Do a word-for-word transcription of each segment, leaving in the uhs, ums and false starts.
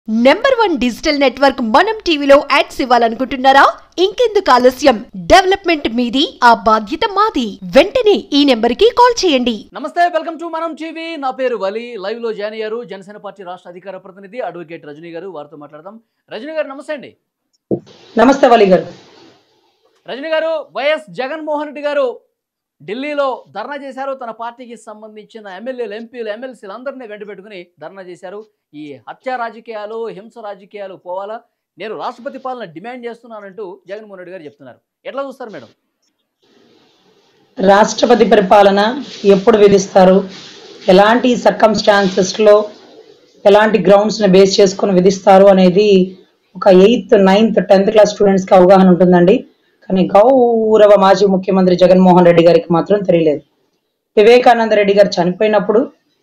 Number one digital network మనం టీవీలో ads ఇవ్వాలనుకుంటున్నారా? ఇంకెందుకు ఆలస్యం? డెవలప్మెంట్ మీది, ఆ బాధ్యత మాది. వెంటనే ఈ నెంబర్ కి కాల్ చేయండి. నమస్తే, వెల్కమ్ టు మనం టీవీ. నా పేరు వలి. లైవ్ లో జాయిన్ అయ్యారు జనసేన పార్టీ రాష్ట్ర అధికార ప్రతినిధి అడ్వకేట్ రజనీ గారు. వారితో మాట్లాడదాం. రజనీ గారు నమస్తే అండి. నమస్తే వలి గారు. రజనీ గారు, వైఎస్ జగన్మోహన్ రెడ్డి గారు ఢిల్లీలో ధర్నా చేశారు. తన పార్టీకి సంబంధించిన ఎమ్మెల్యేలు, ఎంపీలు, ఎమ్మెల్సీలు అందరినీ వెంట పెట్టుకుని ధర్నా చేశారు. ఈ హత్య రాజకీయాలు, హింస రాజకీయాలు పోవాలా, నేను రాష్ట్రపతి పాలన డిమాండ్ చేస్తున్నానంటూ జగన్మోహన్ రెడ్డి గారు చెప్తున్నారు. ఎట్లా చూస్తారు మేడం? రాష్ట్రపతి పరిపాలన ఎప్పుడు విధిస్తారు, ఎలాంటి సర్కమ్స్టాన్సెస్లో, ఎలాంటి గ్రౌండ్స్ని బేస్ చేసుకుని విధిస్తారు అనేది ఒక ఎయిత్ నైన్త్ టెన్త్ క్లాస్ స్టూడెంట్స్కి అవగాహన ఉంటుందండి. కానీ గౌరవ మాజీ ముఖ్యమంత్రి జగన్మోహన్ రెడ్డి గారికి మాత్రం తెలియలేదు. వివేకానంద రెడ్డి గారు చనిపోయినప్పుడు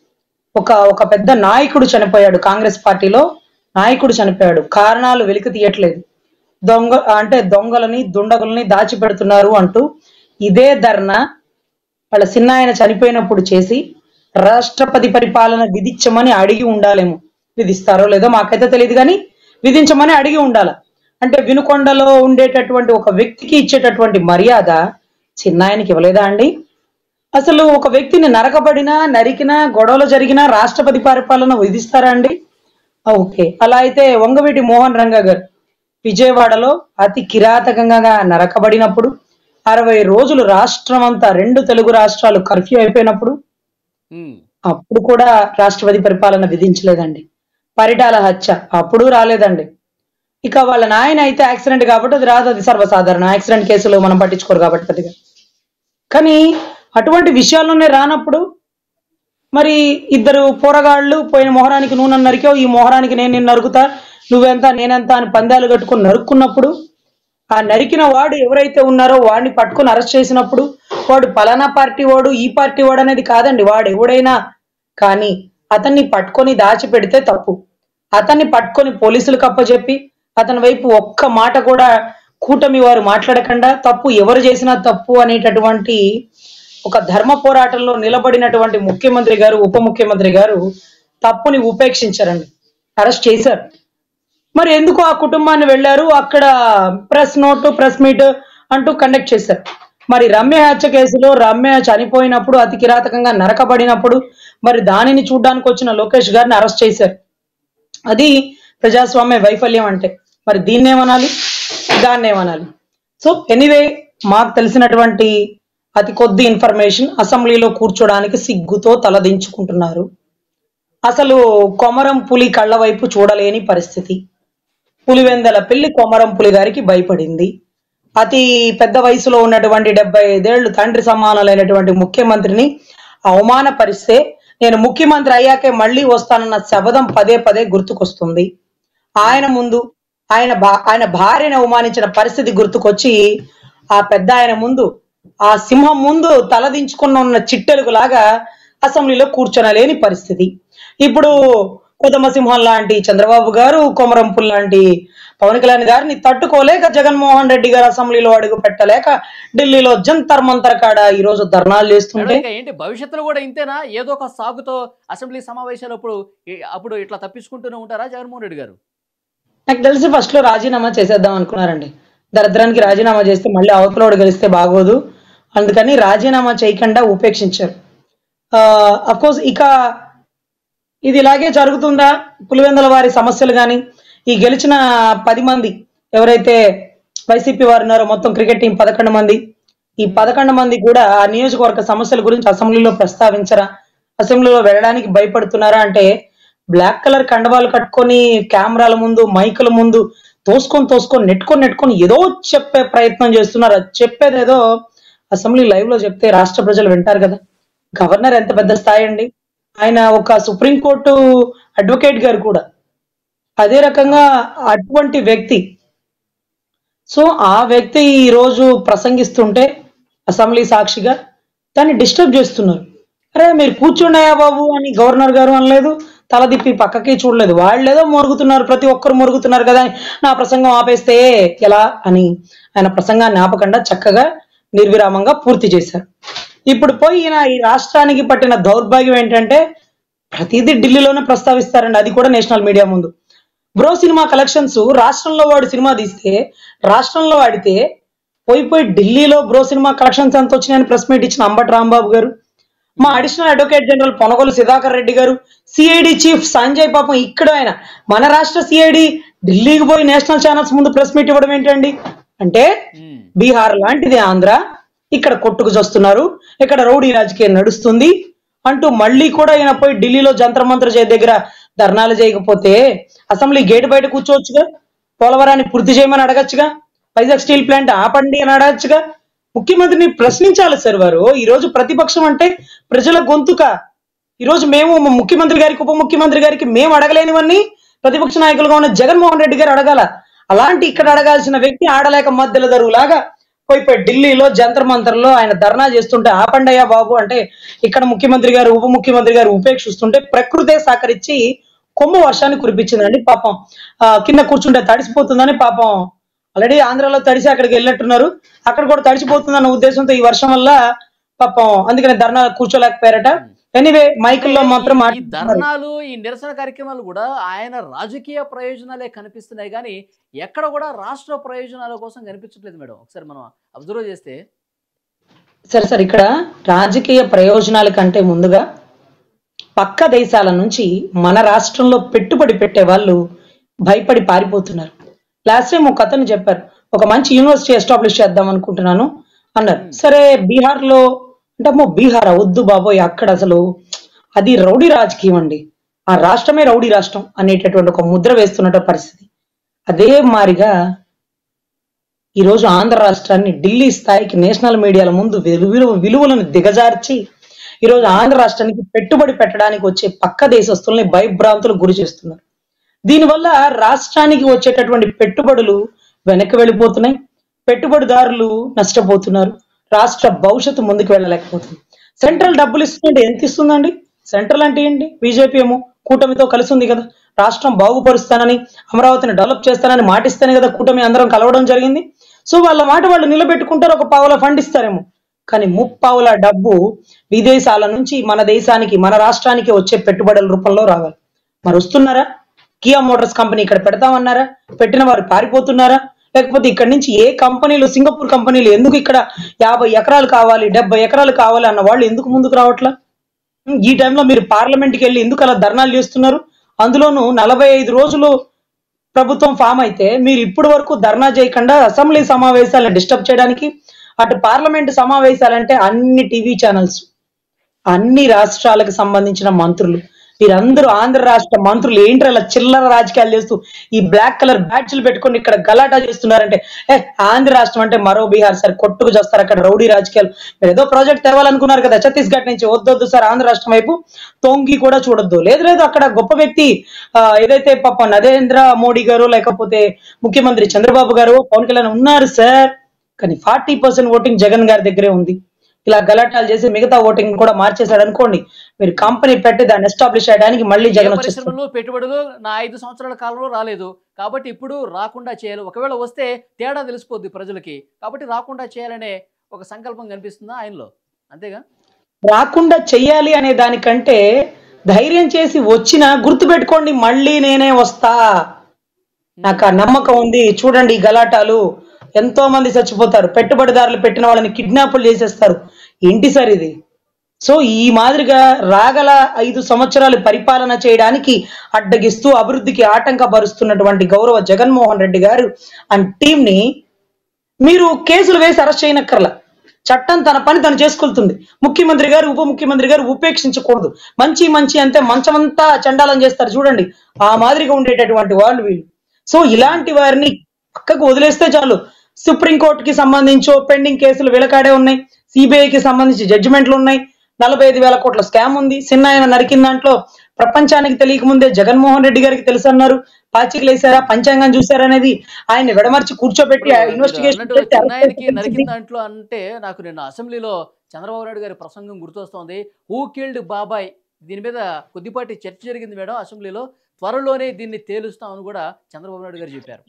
ఒక ఒక పెద్ద నాయకుడు చనిపోయాడు. కాంగ్రెస్ పార్టీలో నాయకుడు చనిపోయాడు. కారణాలు వెలికి తీయట్లేదు. దొంగ అంటే దొంగలని, దుండగులని దాచిపెడుతున్నారు అంటూ ఇదే ధర్నా వాళ్ళ చిన్నాయన చనిపోయినప్పుడు చేసి రాష్ట్రపతి పరిపాలన విధించమని అడిగి ఉండాలేమో. విధిస్తారో లేదో మాకైతే తెలియదు, కానీ విధించమని అడిగి ఉండాల. అంటే వినుకొండలో ఉండేటటువంటి ఒక వ్యక్తికి ఇచ్చేటటువంటి మర్యాద చిన్నాయనకి ఇవ్వలేదా అండి? అసలు ఒక వ్యక్తిని నరకబడినా, నరికినా, గొడవలు జరిగినా రాష్ట్రపతి పరిపాలన విధిస్తారా అండి? ఓకే, అలా అయితే వంగవీటి మోహన్ రంగా గారు విజయవాడలో అతి కిరాతకంగా నరకబడినప్పుడు, అరవై రోజులు రాష్ట్రం అంతా, రెండు తెలుగు రాష్ట్రాలు కర్ఫ్యూ అయిపోయినప్పుడు అప్పుడు కూడా రాష్ట్రపతి పరిపాలన విధించలేదండి. పరిటాల హత్య అప్పుడు రాలేదండి. ఇక వాళ్ళ నాయన అయితే యాక్సిడెంట్ కాబట్టి అది రాదు, అది సర్వసాధారణం. యాక్సిడెంట్ కేసులు మనం పట్టించుకోరు కాబట్టి పెద్దగా. కానీ అటువంటి విషయాల్లోనే రానప్పుడు మరి ఇద్దరు పోరగాళ్ళు పోయిన మొహరానికి నూనె నరికావు, ఈ మొహరానికి నేను నిన్ను నరుకుతా, నువ్వెంత నేనెంత అని పందాలు కట్టుకుని నరుక్కున్నప్పుడు, ఆ నరికిన వాడు ఎవరైతే ఉన్నారో వాడిని పట్టుకుని అరెస్ట్ చేసినప్పుడు, వాడు పలానా పార్టీ వాడు, ఈ పార్టీ వాడు అనేది కాదండి, వాడు ఎవడైనా కానీ అతన్ని పట్టుకొని దాచిపెడితే తప్పు. అతన్ని పట్టుకొని పోలీసులకు అప్పచెప్పి అతని వైపు ఒక్క మాట కూడా కూటమి వారు మాట్లాడకుండా తప్పు ఎవరు చేసినా తప్పు అనేటటువంటి ఒక ధర్మ పోరాటంలో నిలబడినటువంటి ముఖ్యమంత్రి గారు, ఉప ముఖ్యమంత్రి గారు తప్పుని ఉపేక్షించారండి, అరెస్ట్ చేశారు. మరి ఎందుకు ఆ కుటుంబాన్ని వెళ్ళారు, అక్కడ ప్రెస్ నోట్, ప్రెస్ మీట్ అంటూ కండక్ట్ చేశారు. మరి రమ్య హత్య కేసులో రమ్య చనిపోయినప్పుడు, అతి కిరాతకంగా నరకబడినప్పుడు మరి దానిని చూడడానికి వచ్చిన లోకేష్ గారిని అరెస్ట్ చేశారు. అది ప్రజాస్వామ్య వైఫల్యం అంటే. మరి దీన్ని ఏమనాలి, దాన్ని ఏమనాలి? సో ఎనీవే, మాకు తెలిసినటువంటి అతి కొద్ది ఇన్ఫర్మేషన్, అసెంబ్లీలో కూర్చోడానికి సిగ్గుతో తలదించుకుంటున్నారు. అసలు కొమరం పులి కళ్ళ వైపు చూడలేని పరిస్థితి. పులివెందల పిల్లి కొమరం పులి గారికి భయపడింది. అతి పెద్ద వయసులో ఉన్నటువంటి డెబ్బై ఐదేళ్లు తండ్రి సమానాలైనటువంటి ముఖ్యమంత్రిని అవమానపరిస్తే, నేను ముఖ్యమంత్రి అయ్యాకే మళ్ళీ వస్తానన్న శబదం పదే పదే గుర్తుకొస్తుంది. ఆయన ముందు ఆయన భా ఆయన భార్యను అవమానించిన పరిస్థితి గుర్తుకొచ్చి ఆ పెద్ద ఆయన ముందు, ఆ సింహం ముందు తలదించుకున్న ఉన్న చిట్టెలుగు లాగా అసెంబ్లీలో కూర్చొనలేని పరిస్థితి. ఇప్పుడు కొదమ సింహం లాంటి చంద్రబాబు గారు, కొమరం పుల్ లాంటి పవన్ కళ్యాణ్ గారిని తట్టుకోలేక జగన్మోహన్ రెడ్డి గారు అసెంబ్లీలో అడుగు పెట్టలేక ఢిల్లీలో జంతర్ మంతర్ కాడ ఈ రోజు ధర్నాలు చేస్తుంటే, ఏంటి భవిష్యత్తులో కూడా ఇంతేనా? ఏదో ఒక సాగుతో అసెంబ్లీ సమావేశాలప్పుడు అప్పుడు ఇట్లా తప్పించుకుంటూనే ఉంటారా జగన్మోహన్ రెడ్డి గారు? నాకు తెలిసి ఫస్ట్ లో రాజీనామా చేసేద్దాం అనుకున్నారండి. దరిద్రానికి రాజీనామా చేస్తే మళ్ళీ అవతలోడు గెలిస్తే బాగోదు, అందుకని రాజీనామా చేయకుండా ఉపేక్షించారు. అఫ్ కోర్స్ ఇక ఇది ఇలాగే జరుగుతుందా? పులివెందుల వారి సమస్యలు కానీ, ఈ గెలిచిన పది మంది ఎవరైతే వైసీపీ వారు ఉన్నారో, మొత్తం క్రికెట్ టీం పదకొండు మంది, ఈ పదకొండు మంది కూడా ఆ నియోజకవర్గ సమస్యల గురించి అసెంబ్లీలో ప్రస్తావించరా, అసెంబ్లీలో వెళ్ళడానికి భయపడుతున్నారా అంటే, బ్లాక్ కలర్ కండవాలు కట్టుకొని కెమెరాల ముందు, మైకుల ముందు తోసుకొని తోసుకొని నెట్టుకొని నెట్టుకొని ఏదో చెప్పే ప్రయత్నం చేస్తున్నారు. అది చెప్పేది ఏదో అసెంబ్లీ లైవ్ లో చెప్తే రాష్ట్ర ప్రజలు వింటారు కదా. గవర్నర్ ఎంత పెద్ద స్థాయి అండి, ఆయన ఒక సుప్రీంకోర్టు అడ్వకేట్ గారు కూడా అదే రకంగా అటువంటి వ్యక్తి. సో ఆ వ్యక్తి ఈ రోజు ప్రసంగిస్తుంటే అసెంబ్లీ సాక్షిగా దాన్ని డిస్టర్బ్ చేస్తున్నారు. అరే మీరు కూర్చున్నాయా బాబు అని గవర్నర్ గారు అనలేదు, తల తిప్పి పక్కకి చూడలేదు. వాళ్ళేదో మొరుగుతున్నారు, ప్రతి ఒక్కరు మొరుగుతున్నారు కదా, నా ప్రసంగం ఆపేస్తే ఎలా అని ఆయన ప్రసంగాన్ని ఆపకుండా చక్కగా నిర్విరామంగా పూర్తి చేశారు. ఇప్పుడు పోయి ఈయన ఈ రాష్ట్రానికి పట్టిన దౌర్భాగ్యం ఏంటంటే ప్రతిదీ ఢిల్లీలోనే ప్రస్తావిస్తారండి, అది కూడా నేషనల్ మీడియా ముందు. బ్రో సినిమా కలెక్షన్స్ రాష్ట్రంలో వాడు సినిమా తీస్తే రాష్ట్రంలో వాడితే పోయి పోయి ఢిల్లీలో బ్రో సినిమా కలెక్షన్స్ ఎంత వచ్చినాయని ప్రెస్ మీట్ ఇచ్చిన అంబటి రాంబాబు గారు, మా additional advocate general Ponagolu Sudhakar Reddy గారు, సిఐడి చీఫ్ సంజయ్ పాపం ఇక్కడ ఆయన మన రాష్ట్ర సిఐడి ఢిల్లీకి పోయి నేషనల్ ఛానల్స్ ముందు ప్రెస్ మీట్ ఇవ్వడం ఏంటండి? అంటే బీహార్ లాంటిది ఆంధ్ర, ఇక్కడ కొట్టుకు చూస్తున్నారు, ఇక్కడ రౌడీ రాజకీయం నడుస్తుంది అంటూ మళ్ళీ కూడా ఈయన పోయి ఢిల్లీలో జంతర్ మంత్ర చే దగ్గర ధర్నాలు చేయకపోతే అసెంబ్లీ గేట్ బయట కూర్చోవచ్చుగా, పోలవరాన్ని పూర్తి చేయమని అడగచ్చుగా, వైజాగ్ స్టీల్ ప్లాంట్ ఆపండి అని అడగచ్చుగా. ముఖ్యమంత్రిని ప్రశ్నించాలి సార్ వారు. ఈ రోజు ప్రతిపక్షం అంటే ప్రజల గొంతుక. ఈ రోజు మేము ముఖ్యమంత్రి గారికి ఉప ముఖ్యమంత్రి గారికి మేము అడగలేనివన్నీ ప్రతిపక్ష నాయకులుగా ఉన్న జగన్మోహన్ రెడ్డి గారు అడగాల. అలాంటి ఇక్కడ అడగాల్సిన వ్యక్తి ఆడలేక మధ్యలో దరువులాగా పోయి పోయి ఢిల్లీలో జంతర్ మంతర్లో ఆయన ధర్నా చేస్తుంటే ఆపండయ్యా బాబు అంటే ఇక్కడ ముఖ్యమంత్రి గారు ఉప ముఖ్యమంత్రి గారు ఉపేక్షిస్తుంటే ప్రకృతే సహకరించి కొమ్ము వర్షాన్ని కురిపించిందండి. పాపం ఆ కింద కూర్చుంటే తడిసిపోతుందని పాపం ఆల్రెడీ ఆంధ్రాలో తడిసి అక్కడికి వెళ్ళినట్టున్నారు, అక్కడ కూడా తడిసిపోతుందన్న ఉద్దేశంతో ఈ వర్షం వల్ల పాపం అందుకని ధర్నా కూర్చోలేకపోయారట. ఎనీవే మైకుల్లో మాత్రం ఈ ధర్నాలు ఈ నిరసన కార్యక్రమాలు కూడా ఆయన రాజకీయ ప్రయోజనాలే కనిపిస్తున్నాయి కానీ ఎక్కడ కూడా రాష్ట్ర ప్రయోజనాల కోసం కనిపించట్లేదు మేడం. ఒకసారి మనం అబ్జర్వ్ చేస్తే సరే సార్, ఇక్కడ రాజకీయ ప్రయోజనాల కంటే ముందుగా పక్క దేశాల నుంచి మన రాష్ట్రంలో పెట్టుబడి పెట్టే వాళ్ళు భయపడి పారిపోతున్నారు. లాస్ట్ టైం ఒక అతను చెప్పారు, ఒక మంచి యూనివర్సిటీ ఎస్టాబ్లిష్ చేద్దాం అనుకుంటున్నాను అన్నారు. సరే బీహార్ లో అంటే అమ్మో బీహార్ వద్దు బాబోయ్, అక్కడ అసలు అది రౌడీ రాజకీయం అండి, ఆ రాష్ట్రమే రౌడీ రాష్ట్రం అనేటటువంటి ఒక ముద్ర వేస్తున్నట్టు పరిస్థితి. అదే మారిగా ఈరోజు ఆంధ్ర రాష్ట్రాన్ని ఢిల్లీ స్థాయికి నేషనల్ మీడియాల ముందు విలువ విలువలను దిగజార్చి ఈరోజు ఆంధ్ర రాష్ట్రానికి పెట్టుబడి పెట్టడానికి వచ్చే పక్క దేశస్తుల్ని భయభ్రాంతులకు గురి చేస్తున్నారు. దీనివల్ల రాష్ట్రానికి వచ్చేటటువంటి పెట్టుబడులు వెనక్కి వెళ్ళిపోతున్నాయి, పెట్టుబడిదారులు నష్టపోతున్నారు, రాష్ట్ర భవిష్యత్తు ముందుకు వెళ్ళలేకపోతుంది. సెంట్రల్ డబ్బులు ఇస్తుంటే ఎంత ఇస్తుందండి? సెంట్రల్ అంటే ఏంటి? బీజేపీ ఏమో కూటమితో కలిసి ఉంది కదా, రాష్ట్రం బాగుపరుస్తానని అమరావతిని డెవలప్ చేస్తానని మాటిస్తేనే కదా కూటమి అందరం కలవడం జరిగింది. సో వాళ్ళ మాట వాళ్ళు నిలబెట్టుకుంటారు, ఒక పావుల ఫండ్ ఇస్తారేమో, కానీ ముప్పావుల డబ్బు విదేశాల నుంచి మన దేశానికి మన రాష్ట్రానికి వచ్చే పెట్టుబడుల రూపంలో రావాలి. మరి వస్తున్నారా? కియా మోటార్స్ కంపెనీ ఇక్కడ పెడతామన్నారా? పెట్టిన వారు పారిపోతున్నారా? లేకపోతే ఇక్కడ నుంచి ఏ కంపెనీలు, సింగపూర్ కంపెనీలు ఎందుకు ఇక్కడ యాభై ఎకరాలు కావాలి డెబ్బై ఎకరాలు కావాలి అన్న వాళ్ళు ఎందుకు ముందుకు రావట్లా? ఈ టైంలో మీరు పార్లమెంట్కి వెళ్ళి ఎందుకు అలా ధర్నాలు చేస్తున్నారు? అందులోనూ నలభై ఐదు రోజులు ప్రభుత్వం ఫామ్ అయితే మీరు ఇప్పటి వరకు ధర్నా చేయకుండా అసెంబ్లీ సమావేశాలను డిస్టర్బ్ చేయడానికి, అటు పార్లమెంట్ సమావేశాలంటే అన్ని టీవీ ఛానల్స్, అన్ని రాష్ట్రాలకు సంబంధించిన మంత్రులు, వీరందరూ ఆంధ్ర రాష్ట్ర మంత్రులు ఏంటి అలా చిల్లర రాజకీయాలు చేస్తూ ఈ బ్లాక్ కలర్ బ్యాడ్జ్లు పెట్టుకొని ఇక్కడ గలాటా చేస్తున్నారంటే ఏ ఆంధ్ర రాష్ట్రం అంటే మరో బీహార్ సార్, కొట్టుకు చేస్తారు అక్కడ రౌడీ రాజకీయాలు. మీరు ఏదో ప్రాజెక్ట్ తేవాలనుకున్నారు కదా ఛత్తీస్గఢ్ నుంచి, వద్దొద్దు సార్ ఆంధ్ర రాష్ట్రం వైపు తొంగి కూడా చూడొద్దు. లేదు లేదు అక్కడ గొప్ప వ్యక్తి ఆ ఏదైతే పాప నరేంద్ర మోడీ గారు లేకపోతే ముఖ్యమంత్రి చంద్రబాబు గారు పవన్ కళ్యాణ్ ఉన్నారు సార్, కానీ ఫార్టీ పర్సెంట్ ఓటింగ్ జగన్ గారి దగ్గరే ఉంది. ఇలా గలాటాలు చేసి మిగతా ఓటింగ్ కూడా మార్చేశాడు అనుకోండి, మీరు కంపెనీ పెట్టి దాన్ని ఎస్టాబ్లిష్ చేయడానికి మళ్ళీ జగన్ పరిశ్రమలు పెట్టుబడులు నా ఐదు సంవత్సరాల కాలంలో రాలేదు కాబట్టి ఇప్పుడు రాకుండా చేయాలి, ఒకవేళ వస్తే తేడా తెలిసిపోద్ది ప్రజలకి కాబట్టి రాకుండా చేయాలనే ఒక సంకల్పం కనిపిస్తుందా ఆయనలో? అంతేగా, రాకుండా చెయ్యాలి అనే దానికంటే ధైర్యం చేసి వచ్చిన గుర్తుపెట్టుకోండి మళ్ళీ నేనే వస్తా, నాకు ఆ నమ్మకం ఉంది. చూడండి ఈ గలాటాలు ఎంతో మంది చచ్చిపోతారు, పెట్టుబడిదారులు పెట్టిన వాళ్ళని కిడ్నాపులు చేసేస్తారు, ఏంటి సార్ ఇది? సో ఈ మాదిరిగా రాగల ఐదు సంవత్సరాలు పరిపాలన చేయడానికి అడ్డగిస్తూ అభివృద్ధికి ఆటంకపరుస్తున్నటువంటి గౌరవ జగన్మోహన్ రెడ్డి గారు అండ్ టీం ని మీరు కేసులు వేసి అరెస్ట్ చేయనక్కర్లా, చట్టం తన పని తను చేసుకుంటుంది. ముఖ్యమంత్రి గారు ఉప ముఖ్యమంత్రి గారు ఉపేక్షించకూడదు. మంచి మంచి అంటే మంచమంతా చండాలం చేస్తారు చూడండి, ఆ మాదిరిగా ఉండేటటువంటి వాళ్ళు వీళ్ళు. సో ఇలాంటి వారిని పక్కకు వదిలేస్తే చాలు. సుప్రీంకోర్టుకి సంబంధించి పెండింగ్ కేసులు వెలకాడే ఉన్నాయి, సిబిఐకి సంబంధించి జడ్జిమెంట్లు ఉన్నాయి, నలభై ఐదు వేల కోట్ల స్కామ్ ఉంది, చిన్నాయన నరికిన దాంట్లో ప్రపంచానికి తెలియక ముందే జగన్మోహన్ రెడ్డి గారికి తెలుసు అన్నారు, పాచికలు వేసారా పంచాంగం చూసారనేది ఆయన విడమర్చి కూర్చోబెట్టి ఇన్వెస్టిగేషన్ నరికిన దాంట్లో అంటే నాకు నిన్న అసెంబ్లీలో చంద్రబాబు నాయుడు గారి ప్రసంగం గుర్తొస్తోంది. హూ కిల్డ్ బాబాయ్, దీని మీద కొద్దిపాటి చర్చ జరిగింది మేడం అసెంబ్లీలో, త్వరలోనే దీన్ని తేలుస్తామని కూడా చంద్రబాబు నాయుడు గారు చెప్పారు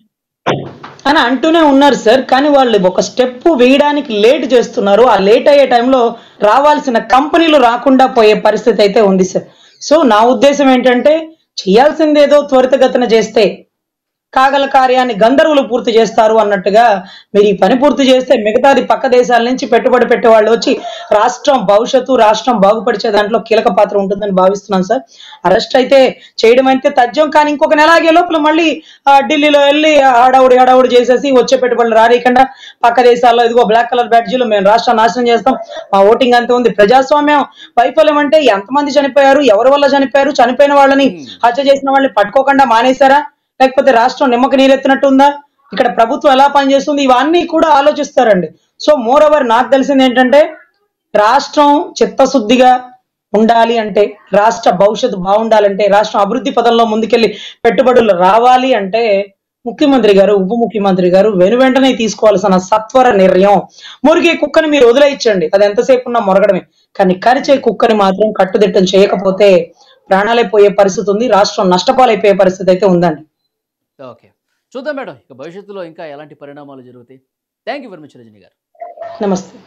అని అంటూనే ఉన్నారు సార్. కానీ వాళ్ళు ఒక స్టెప్ వేయడానికి లేట్ చేస్తున్నారు. ఆ లేట్ అయ్యే టైంలో రావాల్సిన కంపెనీలు రాకుండా పోయే పరిస్థితి అయితే ఉంది సార్. సో నా ఉద్దేశం ఏంటంటే చేయాల్సిందేదో త్వరితగతిన చేస్తే కాగల కార్యాన్ని గంధర్వులు పూర్తి చేస్తారు అన్నట్టుగా మీరు ఈ పని పూర్తి చేస్తే మిగతాది పక్క దేశాల నుంచి పెట్టుబడి పెట్టే వాళ్ళు వచ్చి రాష్ట్రం భవిష్యత్తు రాష్ట్రం బాగుపరిచే దాంట్లో కీలక పాత్ర ఉంటుందని భావిస్తున్నాను సార్. అరెస్ట్ అయితే చేయడం అయితే తథ్యం, కానీ ఇంకొక నెల ఆగే లోపల మళ్ళీ ఆ, ఢిల్లీలో వెళ్ళి హడావుడి హడావుడి చేసేసి వచ్చే పెట్టుబడులు రానియకుండా పక్క దేశాల్లో ఇదిగో బ్లాక్ కలర్ బ్యాడ్జీలు మేము రాష్ట్రం నాశనం చేస్తాం, మా ఓటింగ్ అంత ఉంది. ప్రజాస్వామ్యం వైఫల్యం అంటే ఎంతమంది చనిపోయారు, ఎవరి వల్ల చనిపోయారు, చనిపోయిన వాళ్ళని హత్య చేసిన వాళ్ళని పట్టుకోకుండా మానేశారా, లేకపోతే రాష్ట్రం నిమ్మక నీరెత్తినట్టు ఉందా, ఇక్కడ ప్రభుత్వం ఎలా పనిచేస్తుంది, ఇవన్నీ కూడా ఆలోచిస్తారండి. సో మోర్ ఓవర్ నాకు తెలిసింది ఏంటంటే రాష్ట్రం చిత్తశుద్ధిగా ఉండాలి అంటే, రాష్ట్ర భవిష్యత్తు బాగుండాలంటే, రాష్ట్రం అభివృద్ధి పదంలో ముందుకెళ్లి పెట్టుబడులు రావాలి అంటే ముఖ్యమంత్రి గారు ఉప ముఖ్యమంత్రి గారు వెను వెంటనే తీసుకోవాల్సిన సత్వర నిర్ణయం. మురిగే కుక్కని మీరు వదిలేయించండి, అది ఎంతసేపు ఉన్నా మొరగడమే, కానీ కరిచే కుక్కని మాత్రం కట్టుదిట్టం చేయకపోతే ప్రాణాలే పోయే పరిస్థితి ఉంది, రాష్ట్రం నష్టపాలైపోయే పరిస్థితి అయితే ఉందండి. ఓకే, చూద్దాం మేడం ఇక భవిష్యత్తులో ఇంకా ఎలాంటి పరిణామాలు జరుగుతాయి. Thank you very much Rajini గారు. నమస్తే.